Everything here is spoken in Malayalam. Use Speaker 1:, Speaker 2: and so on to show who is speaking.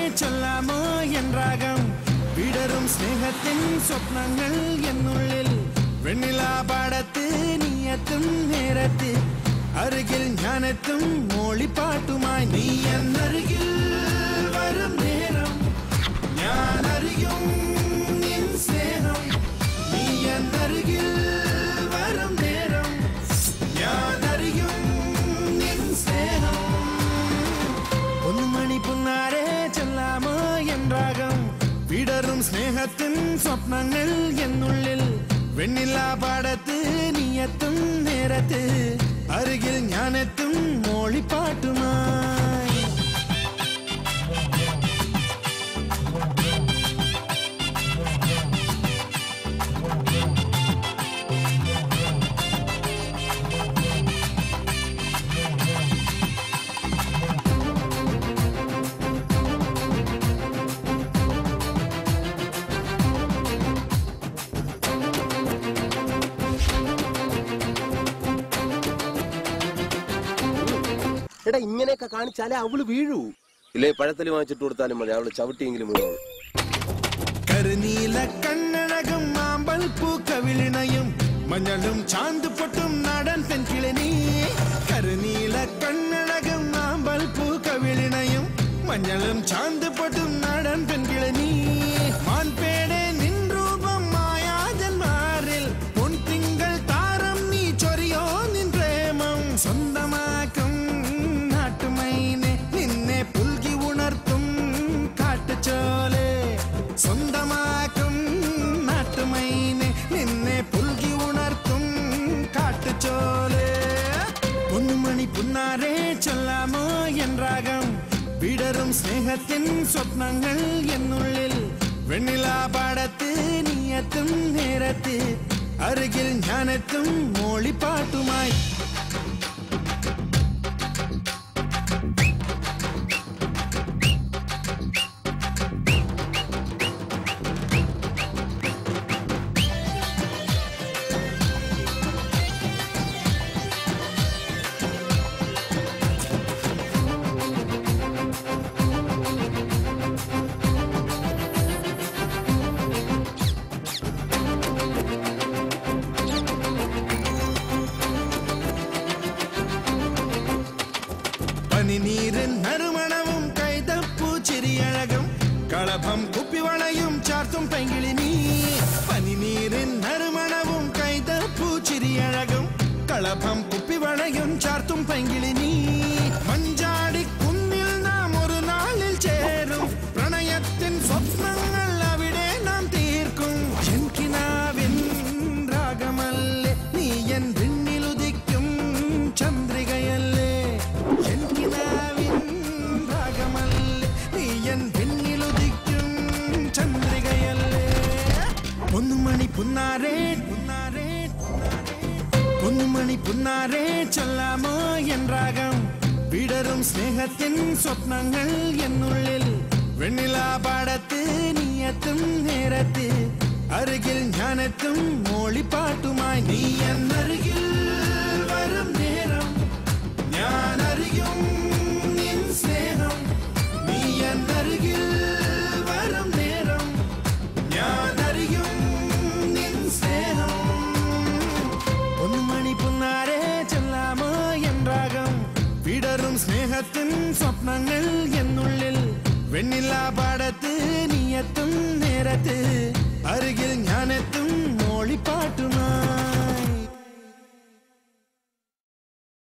Speaker 1: ചൊല്ലാമോ എൻ രാഗം വിടരും സ്നേഹത്തിൻ സ്വപ്നങ്ങൾ എന്നുള്ളിൽ വെണ്ണിലാ പാടത്ത് നീയെത്തും നേരത്ത് അരികിൽ ഞാനെത്തും മോളിപ്പാട്ടുമായി നീ എന്നരികിൽ വരും നേരം ഞാൻ അറിയും നിൻ സ്നേഹം നീ എന്നരികിൽ വരും നേരം ഞാൻ അറിയും നിൻ സ്നേഹം പൊന്മണി പുന്നാരെ ചൊല്ലാമോ എൻ രാഗം വിടരും സ്നേഹത്തിൻ സ്വപ്നങ്ങൾ എന്നുള്ളിൽ വെണ്ണിലാ പാടത്ത് നീയെത്തും നേരത്ത് അരികിൽ ഞാനെത്തും മോളിപ്പാട്ടുമായി
Speaker 2: എടാ ഇങ്ങനെയൊക്കെ കാണിച്ചാലേ അവള് വീഴൂ. ഇല്ലേ പഴത്തലി വാങ്ങിച്ചിട്ട് കൊടുത്താലും മതി, അവള് ചവിട്ടിയെങ്കിലും വീണോളൂ.
Speaker 1: കരുനീല കണ്ണഴകും മാമ്പൽ പൂക്കവിളിണയും മഞ്ഞളും ചാന്തുപൊട്ടും നാടൻ പെൺകിളി കരുനീല കണ്ണഴകും മാമ്പൽ പൂക്കവിളിണയും മഞ്ഞളും ചാന്തുപൊട്ടും നാടൻ പെൺകിളി മാൻപേടെ നിൻ രൂപം മായാജന്മാരിൽ പൊൻതിങ്കൾ താരം നീ ചൊരിയോ നിൻ പ്രേമം സ്വന്തമാക്കും നാട്ടുമൈനെ നിന്നെ പുൽകി ഉണർത്തും കാട്ടുചോലെ സ്വന്തമാക്കും നാട്ടുമൈനെ നിന്നെ പുൽകി ഉണർത്തും കാട്ടുചോലെ പൊന്നുമണി പുന്നാരെ ചൊല്ലാമോ എൻ രാഗം വിടരും സ്നേഹത്തിൻ സ്വപ്നങ്ങൾ എന്നുള്ളിൽ വെണ്ണിലാ പാടത്ത് നീയെത്തും നേരത്ത് അരികിൽ ഞാനെത്തും മോളിപ്പാട്ടുമായി പനിനീരിൻ നറുമണവും കൈതപ്പൂ ചിരിയഴകും കളഭം കുപ്പിവളയും ചാർത്തും പെങ്കിളി നീ പനിനീരിൻ നറുമണവും കൈതപ്പൂ ചിരിയഴകും കളഭം കുപ്പിവളയും ചാർത്തും പെങ്കിളി നീ മഞ്ചാടി കുന്നിൽ നാം ഒരു നാളിൽ ചേരും പ്രണയത്തിൻ സ്വപ്നങ്ങൾ അവിടെ നാം തീർക്കും എനിക്കിനാവിൻ രാഗമല്ലേ നീ എൻ വിണ്ണിലുദിക്കും ചന്ദ്രികയല്ലേ പൊന്നുമണി പുന്നാരെ പൊന്നുമണി പുന്നാരെ ചൊല്ലാമോ എൻ രാഗം വിടരും സ്നേഹത്തിൻ സ്വപ്നങ്ങൾ എന്നുള്ളിൽ വെണ്ണിലാ പാടത്ത് നീയെത്തും നേരത്ത് അരികിൽ ഞാനെത്തും മോളിപ്പാട്ടുമായി നീ എന്നരികിൽ വരും നേരം ഞാൻ അറിയും നിൻ സ്നേഹം നീ എന്നരികിൽ വരും നേരം ഞാൻ അറിയും നിൻ സ്നേഹം പൊന്നുമണി പുന്നാരെ ചൊല്ലാമോ എൻ രാഗം വിടരും സ്നേഹത്തിൻ സ്വപ്നങ്ങൾ എന്നുള്ളിൽ വെണ്ണിലാ പാടത്ത് നീയെത്തും നേരത്ത് അരികിൽ ഞാനെത്തും മോളിപ്പാട്ടുമായി